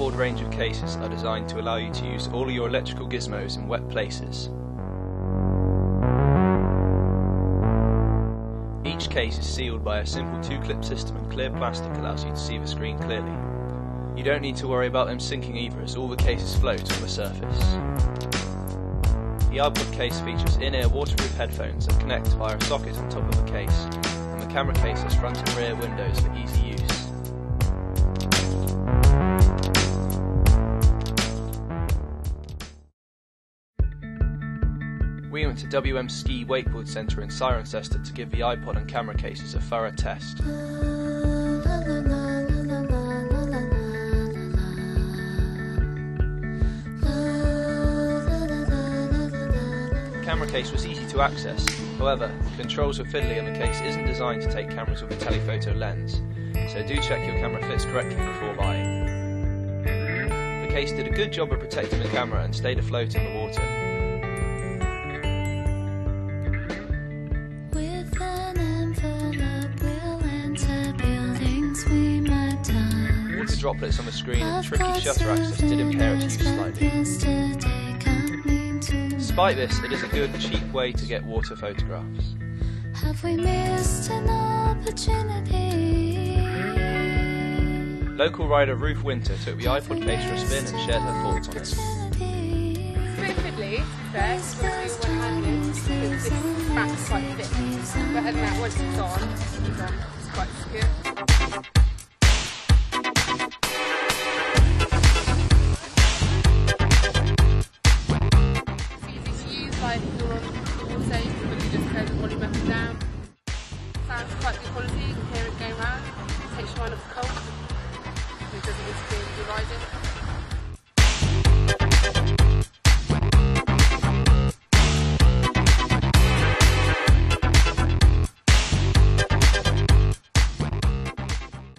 broad range of cases are designed to allow you to use all of your electrical gizmos in wet places. Each case is sealed by a simple 2-clip system, and clear plastic allows you to see the screen clearly. You don't need to worry about them sinking either, as all the cases float on the surface. The iPod case features in-ear waterproof headphones that connect via a socket on top of the case, and the camera case has front and rear windows for easy use. We went to WM Ski Wakeboard Centre in Cirencester to give the iPod and camera cases a thorough test. The camera case was easy to access, however, the controls were fiddly and the case isn't designed to take cameras with a telephoto lens, so do check your camera fits correctly before buying. The case did a good job of protecting the camera and stayed afloat in the water. Water droplets on the screen and tricky shutter access did impair its use slightly. Despite this, it is a good, cheap way to get water photographs. Have we missed an opportunity? Local rider Ruth Winter took the iPod case for a spin and shared her thoughts on it. It's a bit fiddly, to be fair, because we went handling, because this back's quite thick. But other than that, once it's on, it's quite secure. Like you're on the safe, but you just turn the volume up and down. Sounds quite good quality, you can hear it going round. It takes you on off the cold. It doesn't interfere with your riding.